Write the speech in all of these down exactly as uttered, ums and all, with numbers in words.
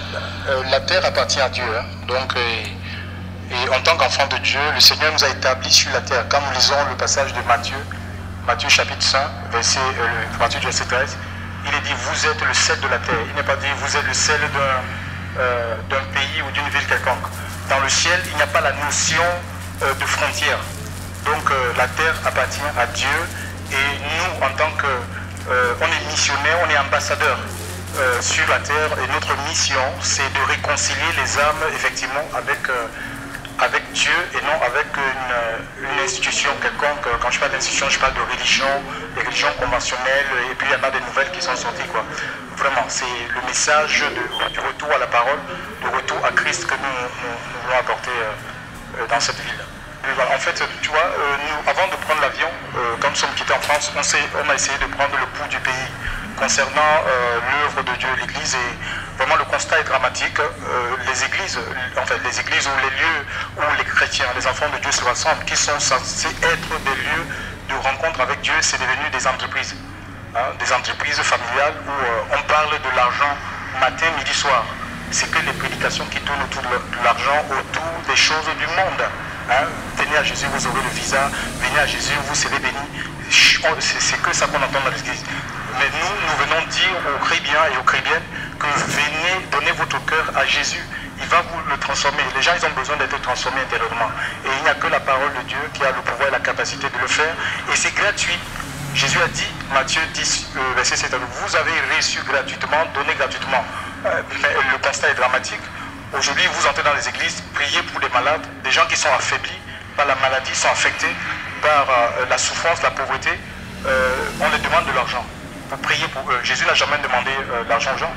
euh, la terre appartient à Dieu. Hein. Donc, et, et en tant qu'enfant de Dieu, le Seigneur nous a établis sur la terre. Quand nous lisons le passage de Matthieu, Matthieu chapitre cinq, verset, euh, Matthieu verset treize, il est dit, vous êtes le sel de la terre. Il n'est pas dit, vous êtes le sel d'un euh, d'un pays ou d'une ville quelconque. Dans le ciel, il n'y a pas la notion euh, de frontière. Donc euh, la terre appartient à Dieu et nous, en tant que, euh, on est missionnaires, on est ambassadeurs euh, sur la terre et notre mission, c'est de réconcilier les âmes effectivement avec, euh, avec Dieu et non avec une, une institution quelconque. Quand je parle d'institution, je parle de religion, des religions conventionnelles et puis il y en a des nouvelles qui sont sorties, quoi. Vraiment, c'est le message de, du retour à la parole, du retour à Christ que nous, nous, nous voulons apporter euh, dans cette ville. En fait, tu vois, euh, nous, avant de prendre l'avion, euh, quand nous sommes quittés en France, on, on a essayé de prendre le pouls du pays concernant euh, l'œuvre de Dieu, l'Église. Et vraiment, le constat est dramatique. Euh, les églises, en fait, les églises ou les lieux où les chrétiens, les enfants de Dieu se rassemblent, qui sont censés être des lieux de rencontre avec Dieu, c'est devenu des entreprises. Hein, des entreprises familiales où euh, on parle de l'argent matin, midi, soir. C'est que les prédications qui tournent autour de l'argent, autour des choses du monde. Hein, venez à Jésus, vous aurez le visa. Venez à Jésus, vous serez bénis. C'est que ça qu'on entend dans l'église. Mais nous, nous venons dire aux chrétiens et aux chrétiennes que venez donner votre cœur à Jésus. Il va vous le transformer. Les gens, ils ont besoin d'être transformés intérieurement. Et il n'y a que la parole de Dieu qui a le pouvoir et la capacité de le faire. Et c'est gratuit. Jésus a dit, Matthieu dix, euh, verset sept, vous avez reçu gratuitement, donné gratuitement. Euh, mais le constat est dramatique. Aujourd'hui, vous entrez dans les églises, priez pour les malades, des gens qui sont affaiblis par la maladie, sont affectés par euh, la souffrance, la pauvreté. Euh, on leur demande de l'argent pour prier pour eux. Jésus n'a jamais demandé euh, l'argent aux gens.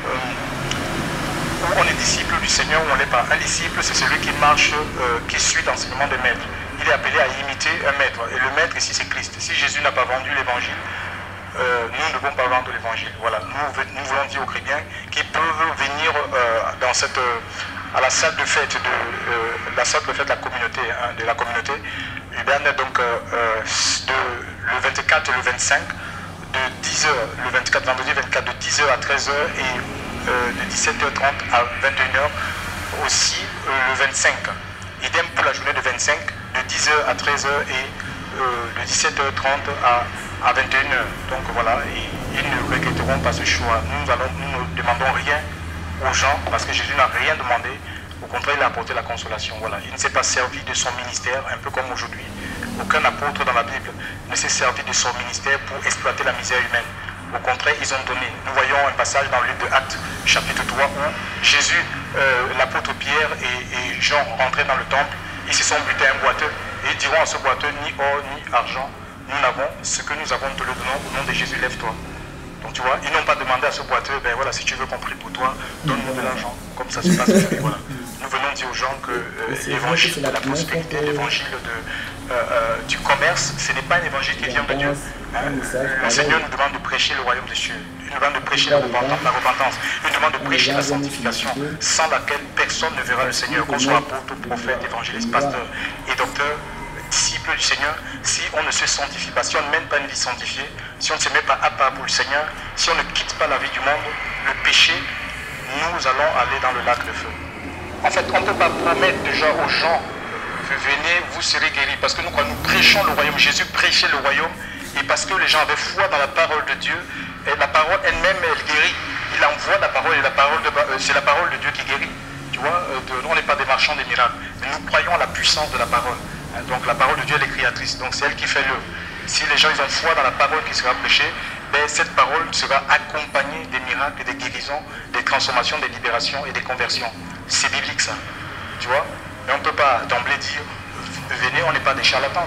Euh, on est disciple du Seigneur ou on n'est pas. Un disciple, c'est celui qui marche, euh, qui suit l'enseignement des maîtres. Il est appelé à imiter un maître. Et le maître ici, c'est Christ. Si Jésus n'a pas vendu l'évangile, euh, nous ne devons pas vendre l'évangile. Voilà. Nous, nous voulons dire aux chrétiens qu'ils peuvent venir euh, dans cette, euh, à la salle de fête de euh, la salle de fête de la communauté, hein, de la communauté urbaine, donc euh, de, le vingt-quatre et le vingt-cinq, de dix heures, le vingt-quatre, vendredi vingt-quatre, de dix heures à treize heures et euh, de dix-sept heures trente à vingt et une heures aussi euh, le vingt-cinq. Idem pour la journée de vingt-cinq, de dix heures à treize heures et euh, de dix-sept heures trente à, à vingt et une heures. Donc voilà, et, ils ne regretteront pas ce choix. Nous, allons, nous ne demandons rien aux gens parce que Jésus n'a rien demandé. Au contraire, il a apporté la consolation. Voilà. Il ne s'est pas servi de son ministère, un peu comme aujourd'hui. Aucun apôtre dans la Bible ne s'est servi de son ministère pour exploiter la misère humaine. Au contraire, ils ont donné. Nous voyons un passage dans le livre de Actes, chapitre trois, où Jésus, euh, l'apôtre Pierre et, et Jean rentraient dans le temple. Ils se sont butés un boiteux. Et ils diront à ce boiteux, ni or, ni argent, nous n'avons. Ce que nous avons, te le donnons au nom de Jésus, lève-toi. Donc tu vois, ils n'ont pas demandé à ce boiteux, ben voilà, si tu veux qu'on prie pour toi, donne-nous de l'argent. Comme ça se passe aujourd'hui, voilà. Nous venons dire aux gens que euh, l'évangile de la prospérité, l'évangile de, euh, euh, du commerce, ce n'est pas un évangile qui vient de Dieu. Hein? Le Seigneur nous demande de prêcher le royaume des cieux. Il nous demande de prêcher la repentance, la repentance. Il nous demande de prêcher la sanctification, sans laquelle personne ne verra le Seigneur, qu'on soit apôtre, prophète, évangéliste, pasteur et docteur, disciple du Seigneur. Si on ne se sanctifie pas, si on ne mène pas une vie sanctifiée, si on ne se met pas à part pour le Seigneur, si on ne quitte pas la vie du monde, le péché, nous allons aller dans le lac de feu. En fait, on ne peut pas promettre déjà aux gens, venez, vous serez guéris. Parce que nous, quand nous prêchons le royaume, Jésus prêchait le royaume, et parce que les gens avaient foi dans la parole de Dieu, et la parole elle-même, elle guérit. Il envoie la parole, et la parole de, euh, c'est la parole de Dieu qui guérit. Tu vois, euh, de, nous, on n'est pas des marchands des miracles, mais nous croyons à la puissance de la parole. Hein, donc la parole de Dieu, elle est créatrice, donc c'est elle qui fait l'œuvre. Si les gens ils ont foi dans la parole qui sera prêchée, ben, cette parole sera accompagnée des miracles, des guérisons, des transformations, des libérations et des conversions. C'est biblique ça, tu vois. Mais on ne peut pas d'emblée dire, venez, on n'est pas des charlatans.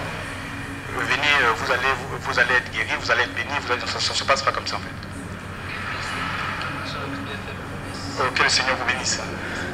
Venez, vous allez, vous, vous allez être guéris, vous allez être bénis, vous allez, ça ne se passe pas comme ça en fait. Oh, que le Seigneur vous bénisse.